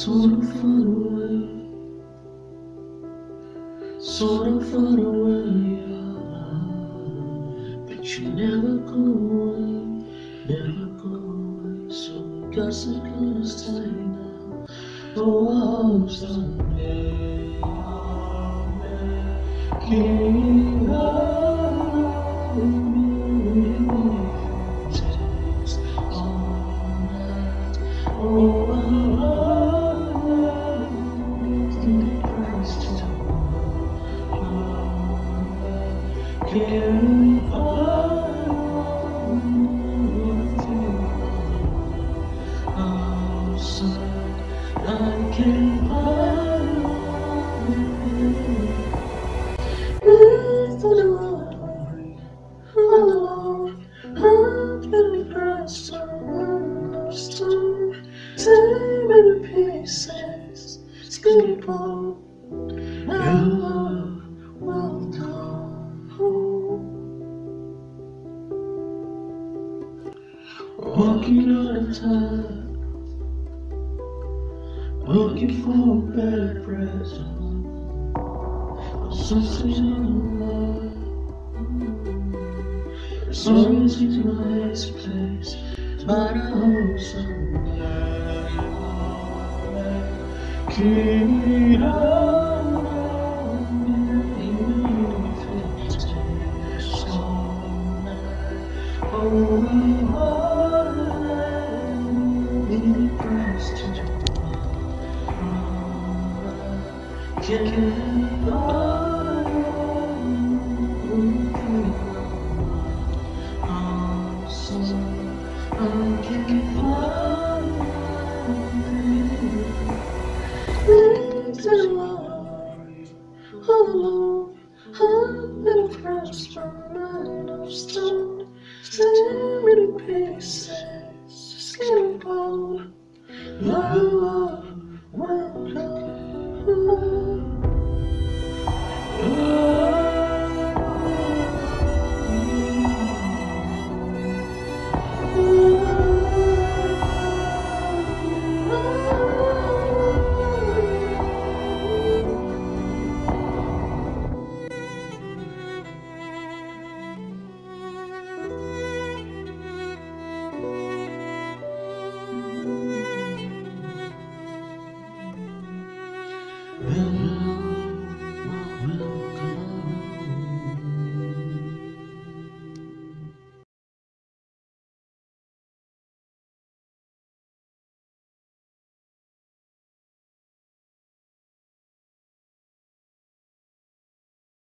Sort of far away, sort of far away, but you never go away, never go away. So I guess I couldn't stay now. Oh, I hope someday I'll make it out. If it takes all night, oh, carry on outside, I can't find it's the glory, alone, I've been pressed on the stone, tear me to pieces, skip on, and love will come home. Walking on a tide, looking for a better present, something in love. There's always in my place, but I hope someday I'll make it out. Even if it takes all night, oh, my heart really cries to can't I can't find things in glory, all alone, I've been oppressed from mind of stone, tear me to pieces, skin and bone.